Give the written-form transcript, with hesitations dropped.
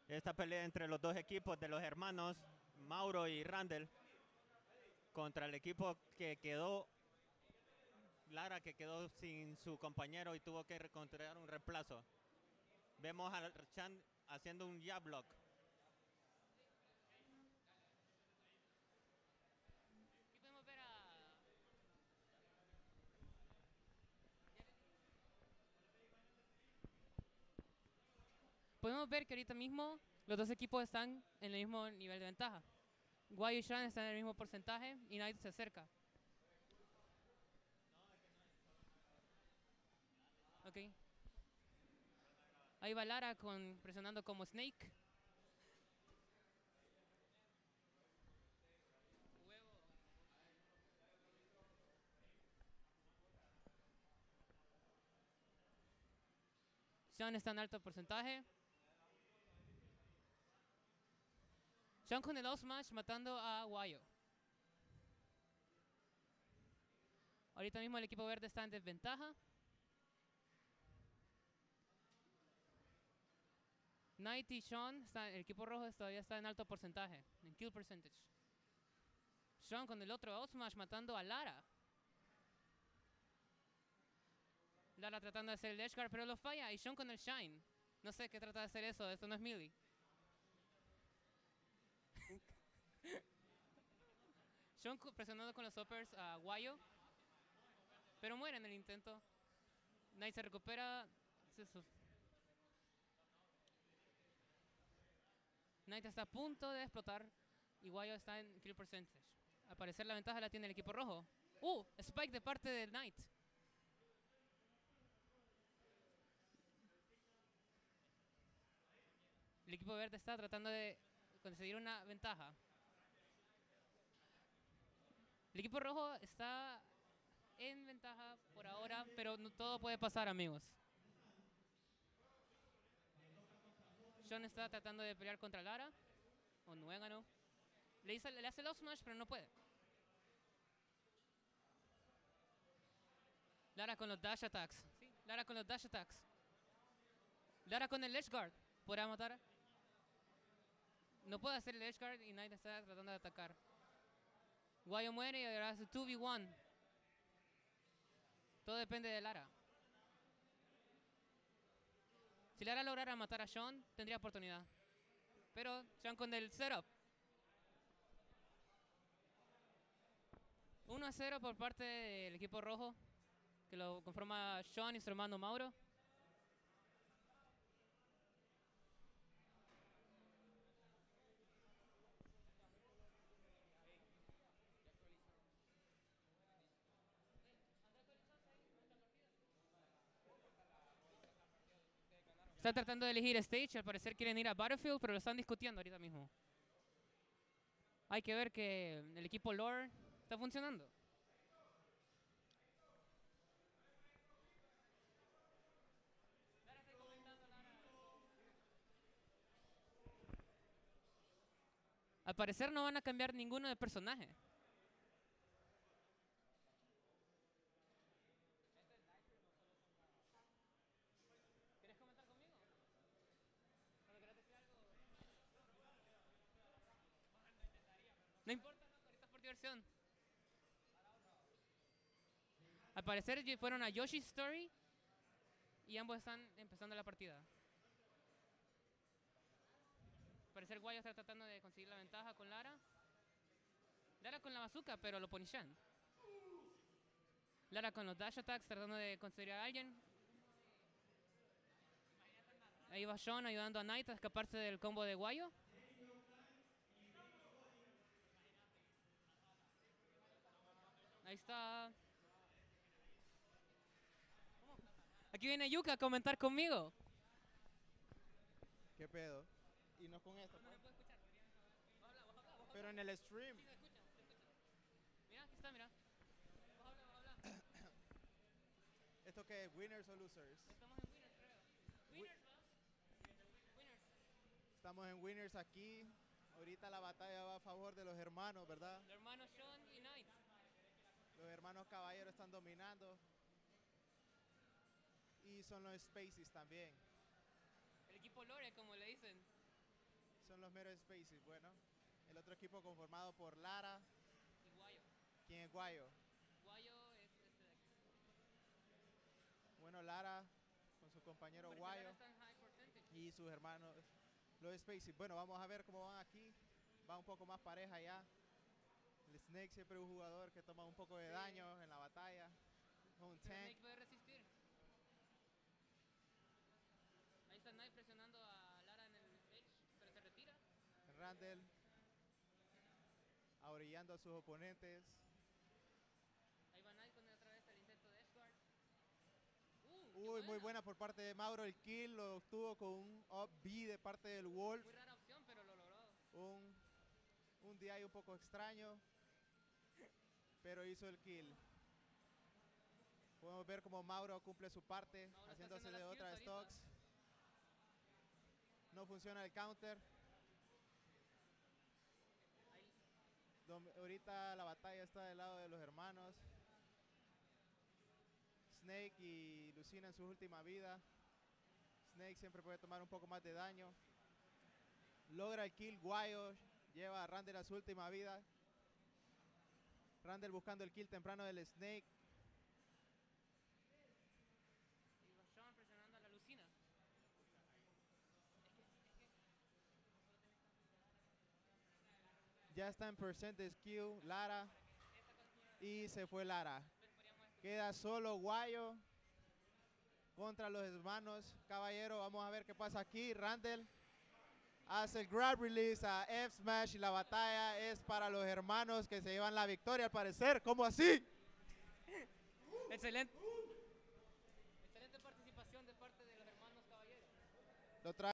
Esta pelea entre los dos equipos de los hermanos Mauro y Randall contra el equipo que quedó, Lara, que quedó sin su compañero y tuvo que encontrar un reemplazo. Vemos a Chan haciendo un jab block. Aquí podemos ver a... Podemos ver que ahorita mismo los dos equipos están en el mismo nivel de ventaja. Guay y Shan están en el mismo porcentaje y Knight se acerca. Ok. Ahí va Lara presionando como Snake. Sean está en alto porcentaje. Sean con el smash matando a Wayo. Ahorita mismo el equipo verde está en desventaja. Knight y Sean, el equipo rojo todavía está en alto porcentaje, en kill percentage. Sean con el otro smash matando a Lara. Lara tratando de hacer el edge guard, pero lo falla. Y Sean con el shine. No sé qué trata de hacer eso, esto no es melee. Sean presionando con los uppers a Wayo. Pero muere en el intento. Knight se recupera. Knight está a punto de explotar. Y Wayo está en kill percentage. Al parecer la ventaja la tiene el equipo rojo. Spike de parte de Knight. El equipo verde está tratando de conseguir una ventaja. El equipo rojo está en ventaja por ahora, pero no, todo puede pasar, amigos. Sean está tratando de pelear contra Lara. O Nuegano. Le hace el smash, pero no puede. Lara con los dash attacks. Sí, Lara con los dash attacks. Lara con el edge guard. ¿Podrá matar? No puede hacer el edge guard y Knight está tratando de atacar. Guayo muere y ahora hace 2v1. Todo depende de Lara. Si Lara lograra matar a Sean, tendría oportunidad. Pero Sean con el setup. 1-0 por parte del equipo rojo, que lo conforma Sean y su hermano Mauro. Están tratando de elegir stage, al parecer quieren ir a Battlefield, pero lo están discutiendo ahorita mismo. Hay que ver que el equipo Lore está funcionando. Al parecer no van a cambiar ninguno de personaje. ¿Quieres comentar conmigo? No importa, no, ahorita es por diversión. Al parecer fueron a Yoshi's Story y ambos están empezando la partida. Al parecer Guayo está tratando de conseguir la ventaja con Lara. Lara con la bazooka, pero lo ponishan. Lara con los dash attacks tratando de conseguir a alguien. Ahí va Sean ayudando a Knight a escaparse del combo de Guayo. Ahí está. Aquí viene Yuka a comentar conmigo. ¿Qué pedo? Y no con esto, No pues. se puede escuchar. Pero en el stream. Sí, se escucha, se escucha. Mira, aquí está, mira. Habla. ¿Esto qué es? ¿Winners o losers? Estamos en Winners, creo. Winners, ¿no? Winners. Estamos en winners aquí. Ahorita la batalla va a favor de los hermanos, ¿verdad? Los hermanos Sean y Knight. Los hermanos caballeros están dominando. Y son los Spaceys también. El equipo Lore, como le dicen. Son los Metal Spaces. Bueno, el otro equipo conformado por Lara. Y Guayo. ¿Quién es Guayo? Guayo es este de aquí. Bueno, Lara con su compañero Pero Guayo Lara está en high percentage. y sus hermanos, los Spaces. Bueno, vamos a ver cómo van aquí. Va un poco más pareja ya. El Snake siempre es un jugador que toma un poco de daño en la batalla. Es un Pero tank. Snake puede resistir. Ahí está Knight presionando a Lara en el stage, pero se retira. Randall ahorillando a sus oponentes. Ahí va Knight con otra vez el intento de Edgeguard. Uy, muy buena por parte de Mauro. El kill lo obtuvo con un up B de parte del Wolf. Muy rara opción, pero lo logró. Un DI un poco extraño, pero hizo el kill. Podemos ver cómo Mauro cumple su parte, Mauro haciéndose está de haciendo las otras kills ahorita. stocks. No funciona el counter. Ahí, Ahorita la batalla está del lado de los hermanos. Snake y Lucina en su última vida. Snake siempre puede tomar un poco más de daño. Logra el kill. Guayo lleva a Randall a su última vida. Randall buscando el kill temprano del Snake. y va Sean presionando a la Lucina. Ya está en percentage kill Lara. Y se fue Lara. Queda solo Guayo contra los hermanos Caballero. Vamos a ver qué pasa aquí. Randall hace el grab release a F-Smash y la batalla es para los hermanos que se llevan la victoria al parecer. ¿Cómo así? Excelente. Excelente participación de parte de los hermanos Caballero. Lo trae